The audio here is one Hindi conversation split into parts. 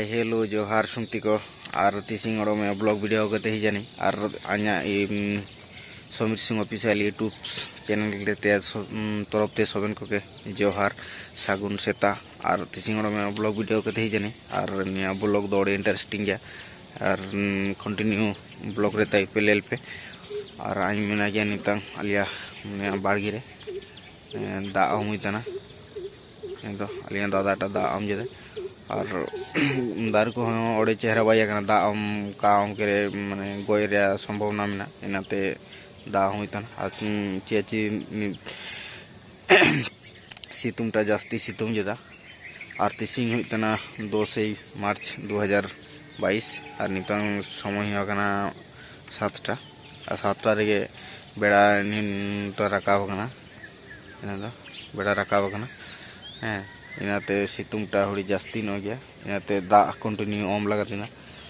हाय हेलो जोहार सुनती को और तीसिंग में ब्लॉग वीडियो करते ही जानी और आना Sameer Singh official YouTube channel तरफ ते सबन को के जोहार सागुन सेता और तीसिंग में ब्लॉग वीडियो करते ही जानी और निया ब्लॉग दो इंटरेस्टिंग गया और कंटिन्यू ब्लॉग रहता है पे पे और आज मेना गया निता अलिया बाड़गी रे दा हुईतना तो अलिया दादा दा आम जदे और दार को ओडे चेहरा बाया कना दा का के माने गोय रे संभावना मेना इनाते दा हुईतना और चेची सितुमटा जास्ती सितुम जदा और तीसिंग हुईतना 2 मार्च 2022 और नितंग समय होकना 7टा और 7टा रे बेड़ा निंटा राकाव कना इना दो बेड़ा राकाव कना हैं इनाते सितुंगटा हुड़ी जास्ती न गया इनाते दा कंटिन्यू ओम लगातिना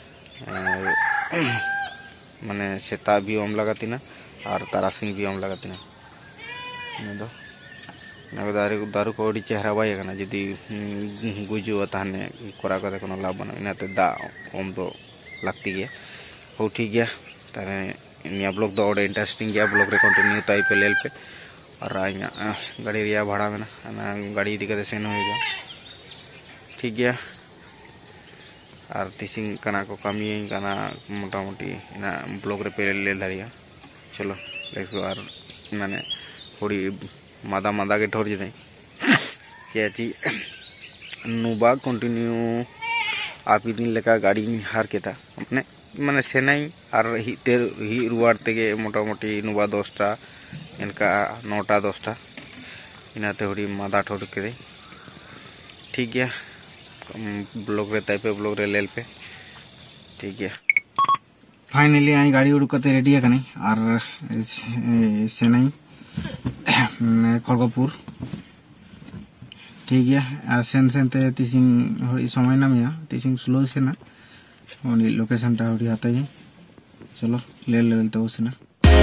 माने सेता भी ओम लगातिना और तारासिंग भी ओम लगातिना इना दो दारू को ओडी चेहरा बाय कना जदी गुजु ताने कोरा कते कोनो लाभ बना इनाते दा ओम दो लगती गया हो ठीक गया तारे निया ब्लॉग दो ओडे इंटरेस्टिंग गया ब्लॉग रे कंटिन्यू ताई पे लेल पे और गाड़ी रिया भाड़ा में ना गाड़ी इदी कते सेन हो गया ठीक गया और तीसिंग कना को कमी कना मोटा मोटी ना ब्लॉग रे पे ले दाड़िया चलो देखो और माने थोड़ी मादा मादा के ठोर जदे केची नुबा कंटिन्यू आप दिन लेका गाड़ी हार के था अपने माने सेनाई और ही रुवार तेगे मोटा मोटी नुबा 10टा इनका 9टा 10टा इनाते हुड़ी मादा ठोर के दे ठीक गया ब्लॉग रे ताइपे ब्लॉग रे लेल पे ठीक गया फाइनली आई गाड़ी उड़कते रेडी है कनी और सेनाई खड़गपुर ठीक है सेन सेनते तीसिंग समय नाम या तीसिंग स्लो से ना लोकेशन टा हुड़ी आता है चलो ले लेते हो से ना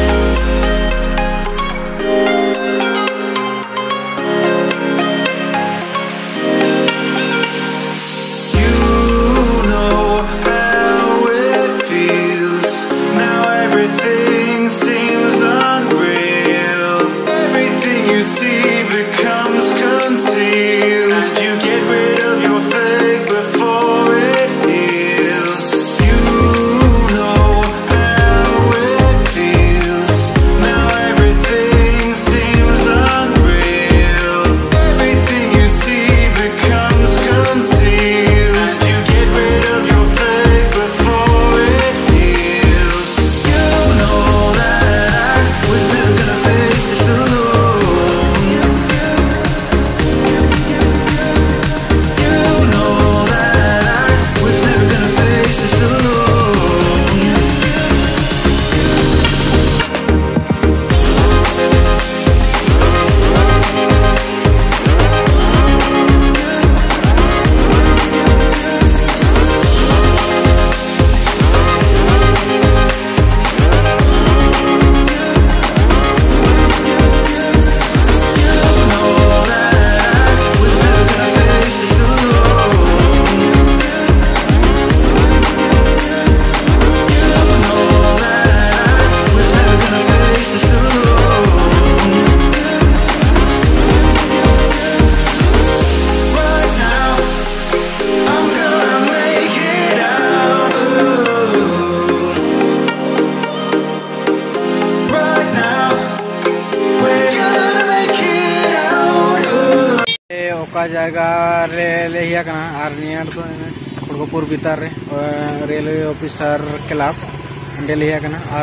जायगा रे लेहिया कना और नियर तो खड़गपुर भीतर रे रेलवे ऑफिसर क्लब अंडे लेहिया कना और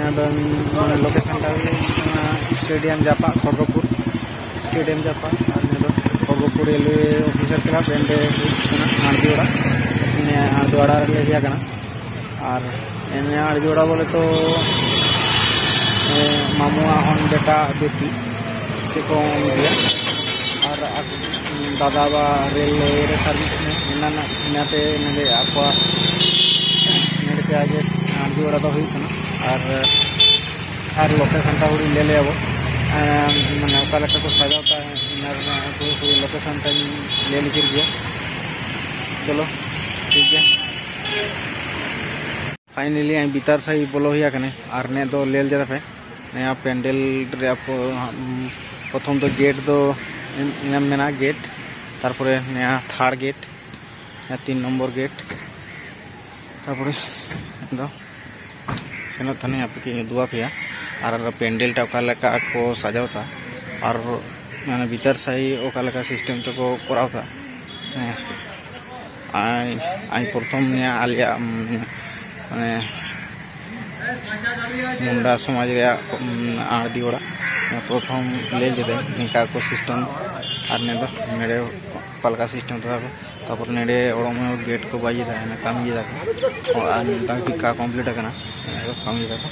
नियर लोकेशन टा स्टेडियम जापा खड़गपुर स्टेडियम जापा और near Kharagpur railway officer club अंडे आड़दुआड़ा रे लेहिया कना और एने आड़दुआड़ा बोले तो मामुआ हन बेटा बेटी के को दिया और दादा बा रेल सर्विस में इनाते नले आपको नले आज आड़दुआड़ा तो हुई और लोकेशन टा हुड़ी ले ले अब माने ओका लेका को सजावता है लोकेशन टा ले लिखिर गया चलो ठीक है फाइनली आई भीतर सही बोलो हुआ कने और ने दो लेल जाता पे नया पेंडल रे आप प्रथम तो गेट दो इनाम मेना गेट तारपरे नया थर्ड गेट या 3 नंबर गेट तारपरे दो सेनो थाने आप के दुआ पिया और पेंडल टा ओका को सजावता और मैंने भीतर सही ओका सिस्टम तो को करावता आई प्रथम नया आलिया माने मुंडा समाज आदि ओड़ा प्रथम ले जेदे निका को सिस्टम और ने दो नेड़े पलका सिस्टम तापर नेड़े ओड़म गेट को बाई दा ना काम ये दा और ता टिका कंप्लीट करना काम ये दा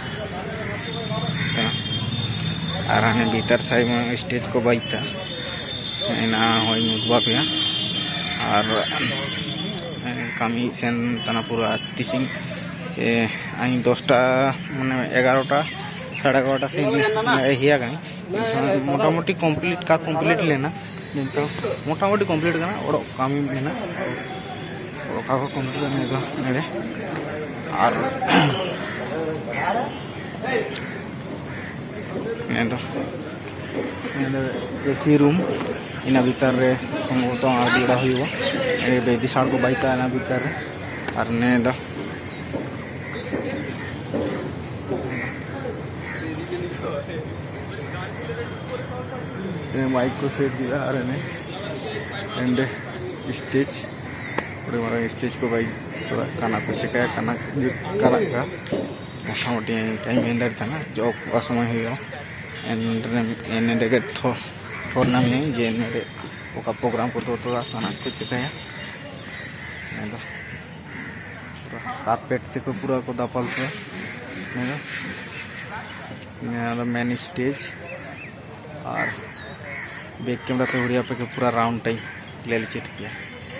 और आने भीतर साइड में स्टेज को बाई था ना होई मुदबा पे और कमी सेन तना पूरा तिसिंग आई 10टा माने 11टा 11:30 से हिया गई मोटामोटी कंप्लीट लेना तो मोटामोटी कंप्लीट करना और कमी लेना और का कंप्लीट करने का नेड़े और ने तो एसी रूम इन भीतर रे संभवत आदिड़ा हुआ बेदी साड़ को बाइक आना भीतर और ने दो माइक को सेट दिया और ने एंड स्टेज पूरे मारा स्टेज को बाइक पूरा काना को चेक काना काना का मोटामोटी कहीं मेंदर था ना जो असमय हुआ एंड डेगे थोड़ा में ये मेरे ओका प्रोग्राम को तो खाना को चिकाया तो कारपेट से को पूरा को दापल से मेन स्टेज और बैक कैमरा तो उड़िया पे पूरा राउंड टाइम ले चिट किया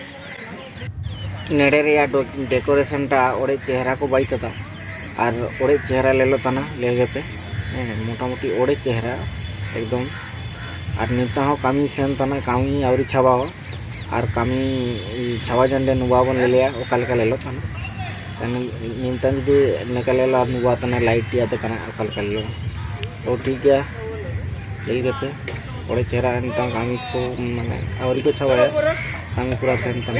नेड़े रे डेकोरेशन टा ओड़े चेहरा को बाई था और ओड़े चेहरा ले लो तना ले गे पे मोटामोटी ओड़े चेहरा एकदम और निता हो कमी सेन तना कमी आवरी छावा हो और कमी छावा जंडे नुबा बन ले लिया ओका लेका ले लो तना निता जदि नेका ले लो नुबा तना लाइट या तो कना ओका लेका ले लो तो ठीक है ले गए पे ओड़े चेहरा निता कमी को माने आवरी को छावा है कमी पूरा सेन तना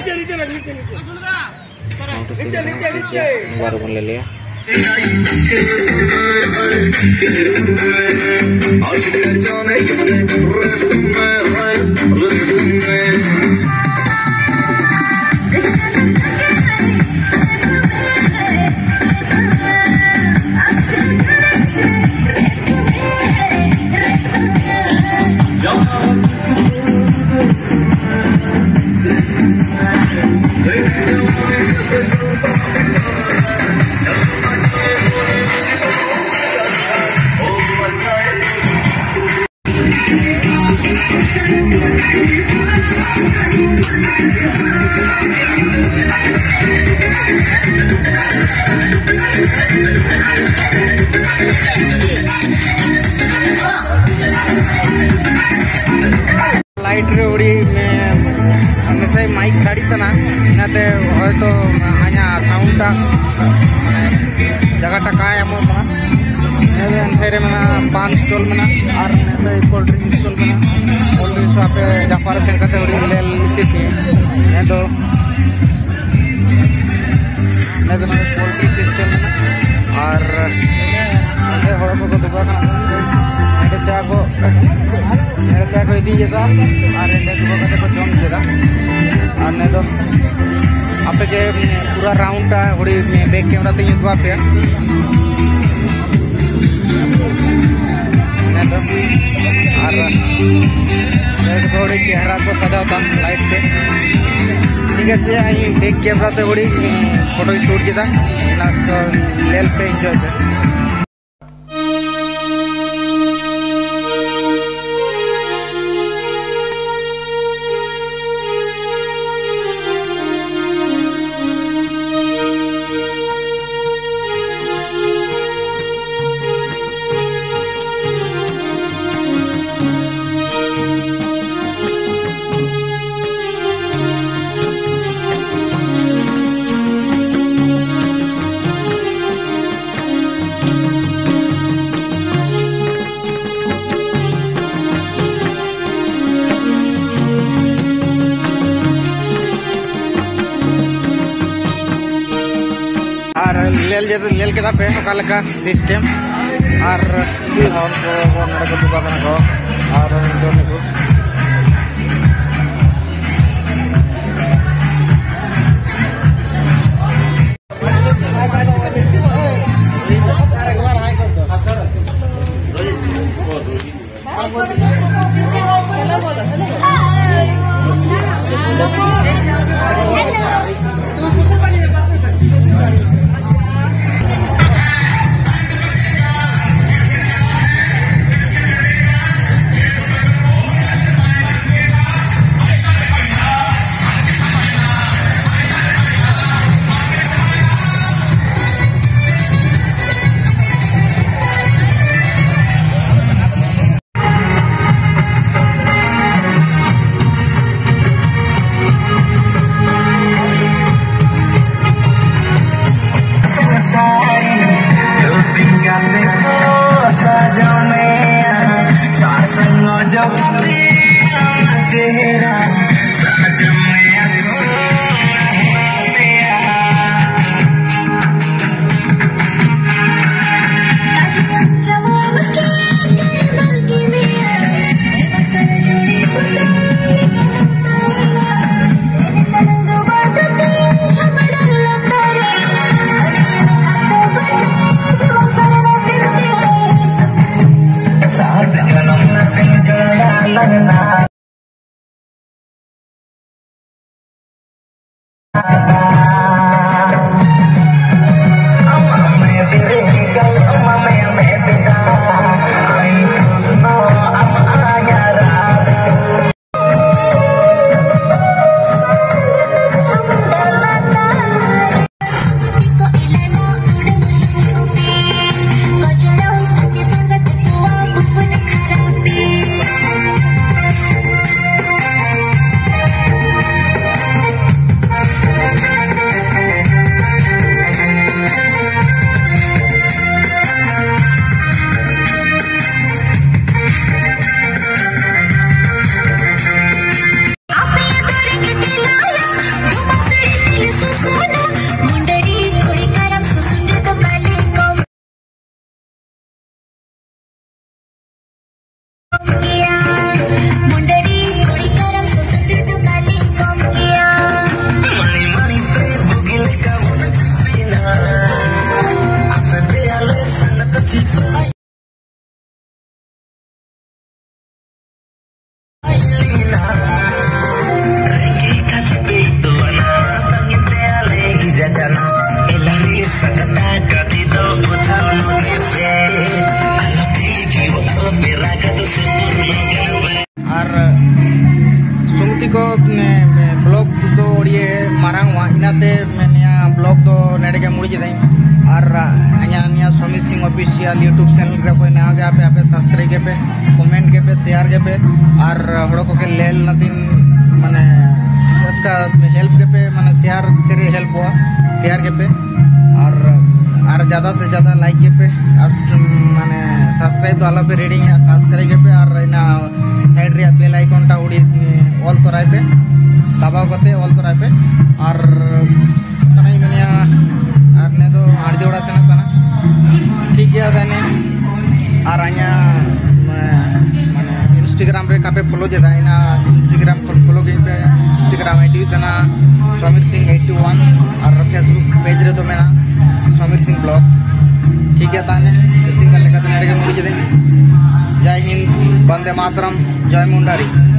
तो सेन तना ठीक है नुबा बन ले लिया लाइट रे उड़ी में से माइक साड़ी तना इनाते हयतो आया साउंड टा जगह टा का एमो ना एनसेरे में पान स्टॉल में और ने कोल्ड ड्रिंक स्टॉल में कोल्ड ड्रिंक पे जापार सेन कते उड़ी ले चिती ने तो कोल्ड ड्रिंक सिस्टम में और ऐसे हड़ को दुबा ना नेड़े को इदी जेदा और एंडे दुबा कते को जम जेदा और ने तो आपे के पूरा राउंड टा उड़ी बैक कैमरा ते दुबा पे ने तो और एक थोड़ी चेहरा को सजावता लाइट से ठीक है आई बैक कैमरा ते उड़ी फोटो शूट जेदा ना लेल पे एंजॉय पे का सिस्टम और हॉर्न को नड़े को दुका को और दोनों को और सुंगती को ब्लॉग तो ओडिए मारांग वा इनाते मेनिया ब्लॉग तो नेडे के मुड़ी जदई और अनिया Sameer Singh official YouTube channel रे कोई नया गया पे सब्सक्राइब के पे कमेंट के पे शेयर के पे और हड़ो को के लेल नदिन माने का हेल्प के पे माने शेयर करे हेल्प हुआ शेयर के पे और ज्यादा से ज्यादा लाइक के पे माने सब्सक्राइब तो आला पे रीडिंग है सब्सक्राइब के पे और ना साइड रे बेल आइकन टा उड़ी ऑल कराय पे दबाव करते ऑल कराय पे और कनाई मनिया और ने तो आड़ी दोड़ा से ना ठीक गया थाने और आया माने इंस्टाग्राम रे कापे फॉलो जे थाइना इंस्टाग्राम फॉलो के पे इंस्टाग्राम आईडी तना समीर सिंह 81 और फेसबुक पेज रे तो मेना समीर सिंह ब्लॉग ठीक है ताने सिंगल लेकर नेड़े के मुड़ी जदे जय हिंद वंदे मातरम जय मुंडारी।